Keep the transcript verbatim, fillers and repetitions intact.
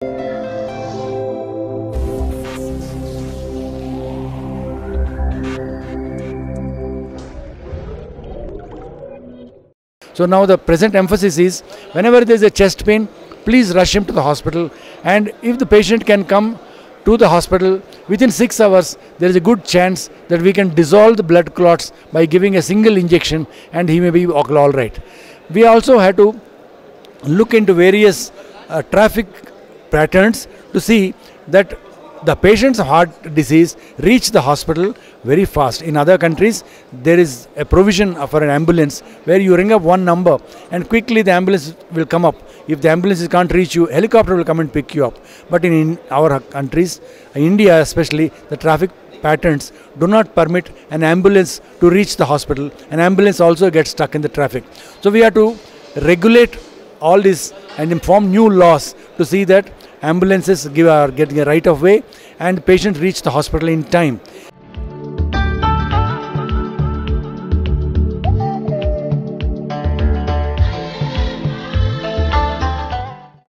So now the present emphasis is, whenever there is a chest pain, please rush him to the hospital, and if the patient can come to the hospital within six hours, there is a good chance that we can dissolve the blood clots by giving a single injection, and he may be all right. We also had to look into various uh, traffic patterns to see that the patient's heart disease reach the hospital very fast. In other countries, there is a provision for an ambulance where you ring up one number and quickly the ambulance will come up. If the ambulance can't reach you, helicopter will come and pick you up. But in, in our countries, India especially, the traffic patterns do not permit an ambulance to reach the hospital. An ambulance also gets stuck in the traffic. So we have to regulate all this and inform new laws to see that ambulances give are getting a right of way and patients reach the hospital in time.